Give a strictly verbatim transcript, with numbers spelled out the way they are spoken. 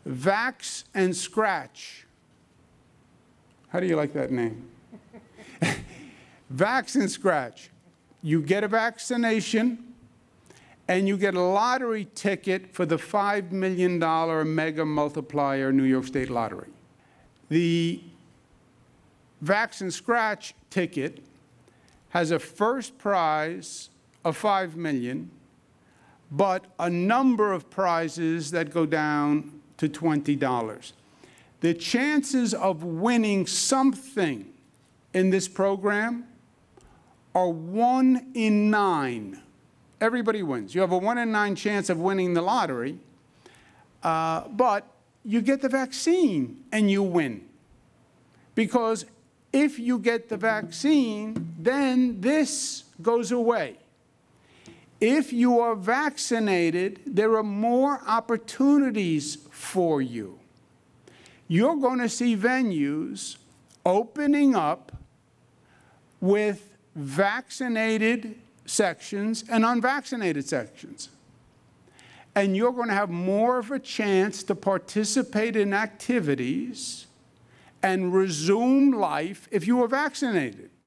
Vax and Scratch. How do you like that name? Vax and Scratch. You get a vaccination, and you get a lottery ticket for the five million dollar mega multiplier New York State Lottery. The Vax and Scratch ticket has a first prize of five million dollars, but a number of prizes that go down to twenty dollars. The chances of winning something in this program are one in nine. Everybody wins. You have a one in nine chance of winning the lottery, uh, but you get the vaccine and you win. Because if you get the vaccine, then this goes away. If you are vaccinated, there are more opportunities for you. You're going to see venues opening up with vaccinated sections and unvaccinated sections. And you're going to have more of a chance to participate in activities and resume life if you are vaccinated.